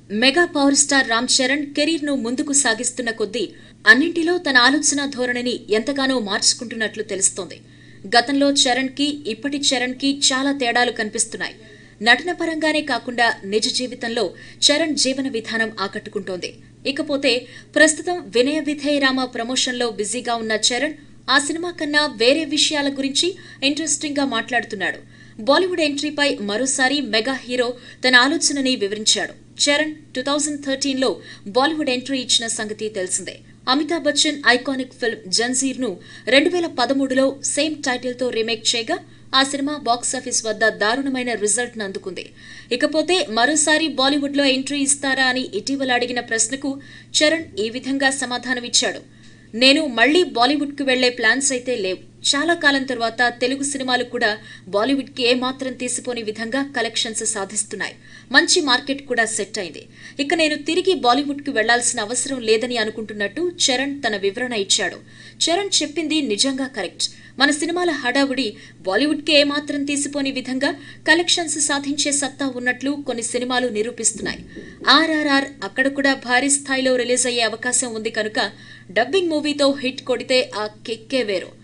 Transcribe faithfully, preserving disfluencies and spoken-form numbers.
Mega power star Ram Charan career ను ముందుకు సాగిస్తున్న కొద్దీ అన్నింటిలో తన ఆలోచన ధోరణిని ఎంతగానో మార్చుకుంటున్నట్లు తెలుస్తోంది. గతంలో చరణ్ కి ఇప్పటి చరణ్ కి చాలా తేడాలు కనిపిస్తున్నాయి. నటన పరంగానే కాకుండా నిజ జీవితంలో చరణ్ జీవన విధానం ఆకట్టుకుంటోంది. ఇకపోతే ప్రస్తుతం వినయ విధేయరామ ప్రమోషన్ లో బిజీగా ఉన్న చరణ్ ఆ సినిమా కన్నా వేరే విషయాల గురించి ఇంట్రెస్టింగ్ గా మాట్లాడుతున్నాడు. బాలీవుడ్ ఎంట్రీపై మరోసారి మెగా హీరో తన ఆలోచనని వివరించాడు. చరణ్ టూ థౌజండ్ థర్టీన్ లో బాలీవుడ్ ఎంట్రీ ఇచ్చిన సంగతి తెలిసిందే. అమితాబ్ బచ్చన్ ఐకానిక్ ఫిల్మ్ జంజీర్ ను రెండు వేల పదమూడులో సేమ్ టైటిల్ తో రీమేక్ చేయగా ఆ సినిమా బాక్సాఫీస్ వద్ద దారుణమైన రిజల్ట్ ను అందుకుంది. ఇకపోతే మరోసారి బాలీవుడ్ లో ఎంట్రీ ఇస్తారా అని ఇటీవల అడిగిన ప్రశ్నకు చరణ్ ఈ విధంగా సమాధానమిచ్చాడు. నేను మళ్లీ బాలీవుడ్ కు వెళ్లే ప్లాన్స్ అయితే లేవు. చాలా కాలం తర్వాత తెలుగు సినిమాలు కూడా బాలీవుడ్ కి ఏమాత్రం తీసిపోని విధంగా కలెక్షన్స్ సాధిస్తున్నాయి. మంచి మార్కెట్ కూడా సెట్ అయింది. ఇక నేను తిరిగి బాలీవుడ్ కు వెళ్లాల్సిన అవసరం లేదని అనుకుంటున్నట్టు చరణ్ తన వివరణ ఇచ్చాడు. చరణ్ చెప్పింది నిజంగా కరెక్ట్. మన సినిమాల హడావుడి బాలీవుడ్ కి ఏమాత్రం తీసిపోని విధంగా కలెక్షన్స్ సాధించే సత్తా ఉన్నట్లు కొన్ని సినిమాలు నిరూపిస్తున్నాయి. ఆర్ఆర్ఆర్ అక్కడ కూడా భారీ స్థాయిలో రిలీజ్ అయ్యే అవకాశం ఉంది కనుక డబ్బింగ్ మూవీతో హిట్ కొడితే ఆ కిక్కే వేరు.